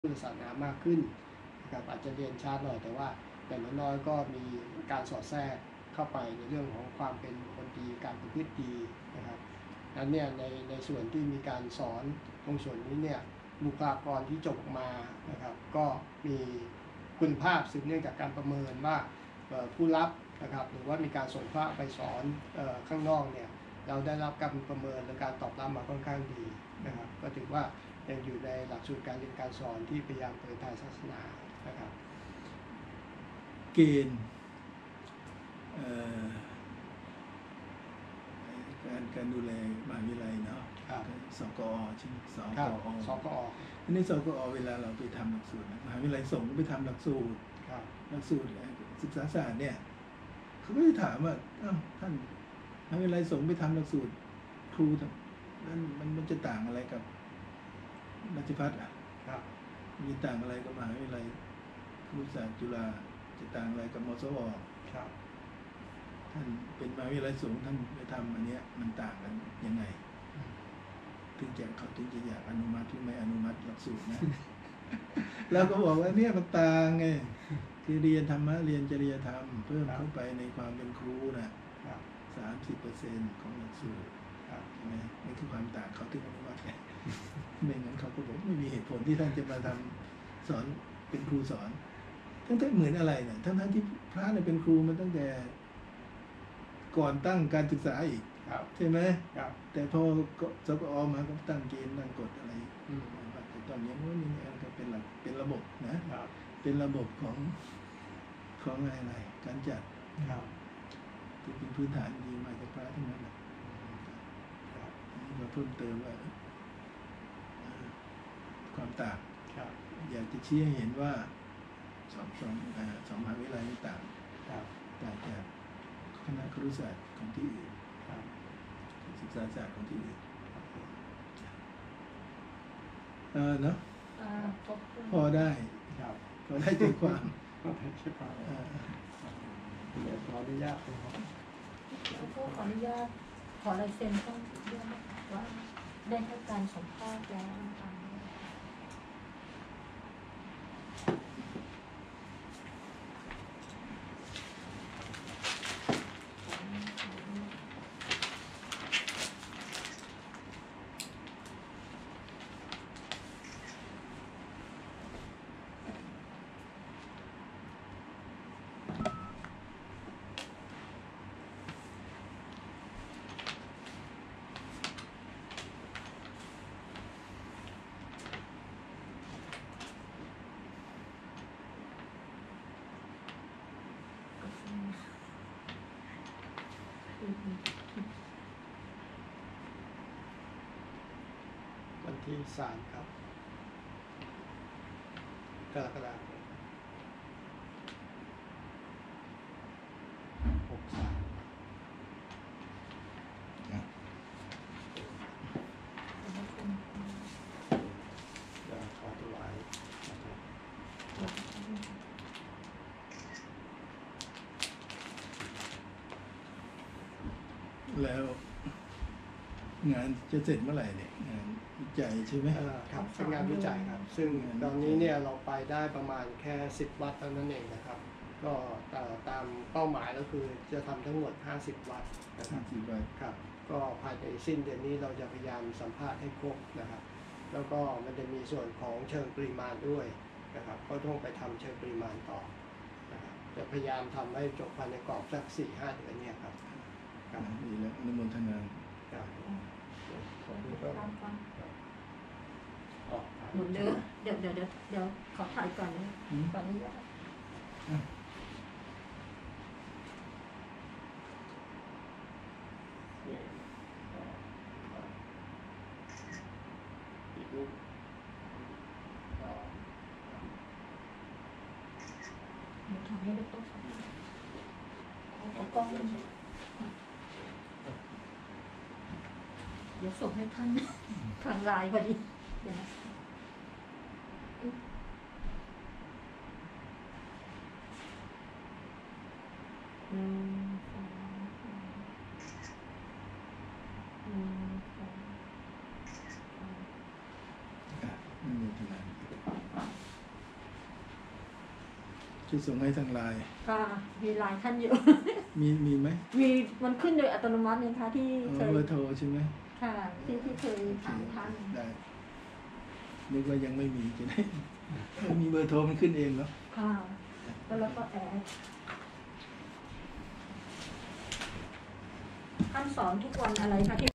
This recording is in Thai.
พุทธศาสนามากขึ้นนะครับอาจจะเรียนช้าหน่อยแต่ว่าอย่างน้อยก็มีการสอดแทรกเข้าไปในเรื่องของความเป็นคนดีการประพฤติดีนะครับนั้นเนี่ยในส่วนที่มีการสอนตรงส่วนนี้เนี่ยบุคลากรที่จบออกมานะครับก็มีคุณภาพสืบเนื่องจากการประเมินว่าผู้รับนะครับหรือว่ามีการส่งพระไปสอนข้างนอกเนี่ยเราได้รับการประเมินและการตอบรับมาค่อนข้างดีนะครับก็ถือว่ายังอยู่ในหลักสูตรการเรียนการสอนที่พยายามเผยแผ่ศาสนานะครับเกณฑ์การดูแลมหาวิทยาลัยเนาะสกอใช่ไหมสกอทีนี้สกอเวลาเราไปทำหลักสูตรมหาวิทยาลัยส่งไปทำหลักสูตรศึกษาศาสตร์เนี่ยเขาก็จะถามว่าอ้าวท่านมหาวิทยาลัยส่งไปทำหลักสูตรครูนั้นมันจะต่างอะไรกับราชภัฏมีต่างอะไรกับมหาวิทยาลัยครุศาสตร์จุฬาจะต่างอะไรกับมศว.ท่านเป็นมหาวิทยาลัยสูงท่านไปทำอันนี้มันต่างกันยังไงถึงจะอยากอนุมัติหรือไม่อนุมัติหลักสูตรนะ แล้วก็บอกว่าเนี่ยมันต่างไงคือเรียนธรรมะเรียนจริยธรรมเพิ่มเข้าไปในความเป็นครูนะ30%ของหลักสูตรใช่ไหมนี่คือความต่างเขาถึงอนุมัติไงไม่งั้นเขาก็บอกไม่มีเหตุผลที่ท่านจะมาทำสอนเป็นครูสอนทั้งเหมือนอะไรเนี่ยทั้งที่พระเนี่ยเป็นครูมาตั้งแต่ก่อนตั้งการศึกษาอีกใช่ไหมแต่พอสกอมาก็ตั้งเกณฑ์ตั้งกฎอะไรแต่ตอนนี้มันมีอะไรเป็นหลักเป็นระบบนะเป็นระบบของอะไรการจัดที่เป็นพื้นฐานดีมาจากพระทั้งนั้นแหละนี่เราเพิ่มเติมว่าความต่างอยากจะชี้ให้เห็นว่าสองมหาวิทยาลัยต่างจากคณะครุศาสตร์ของที่อื่นศึกษาศาสตร์ของที่อื่นเนาะพอได้ใจความเดี๋ยวขออนุญาตขออนุญาตขอลายเซ็นต้องเรื่องว่าได้ให้การสัมภาษณ์แล้ววันที่3 ครับกรกฎาคม63ขอถวายแล้วงานจะเสร็จเมื่อไหร่เนี่ยงานวิจัยใช่ไหมครับเป็นงานวิจัยครับซึ่งตอนนี้เนี่ยเราไปได้ประมาณแค่10 วัดเท่านั้นเองนะครับก็ตามเป้าหมายก็คือจะทำทั้งหมด50 วัดนะครับครับก็ภายในสิ้นเดือนนี้เราจะพยายามสัมภาษณ์ให้ครบนะครับแล้วก็มันจะมีส่วนของเชิงปริมาณด้วยนะครับก็ต้องไปทำเชิงปริมาณต่อนะครับจะพยายามทำให้จบภายในกรอบสัก4-5 เดือนเนี่ยครับดีแล้วอนุโมทนาครับหมุนเดี๋ยวขอถ่ายก่อนนะก่อนนี้ทำให้ได้โต๊ะเอากล้องเดี๋ยวส่งให้ท่านทางไลน์พอดีเดี๋ยวนะอนุโมทนาจะส่งให้ทางไลน์ก็มีหลายท่านอยู่มีไหมมีมันขึ้นโดยอัตโนมัติเนี่ยค่ะที่เคยเบอร์โทรใช่ไหมค่ะที่เคยถามท่านได้นึกว่ายังไม่มีจะได้ถ้ามีเบอร์โทรมันขึ้นเองเนาะค่ะแล้วก็แอดท่านสอนทุกวันอะไรคะที่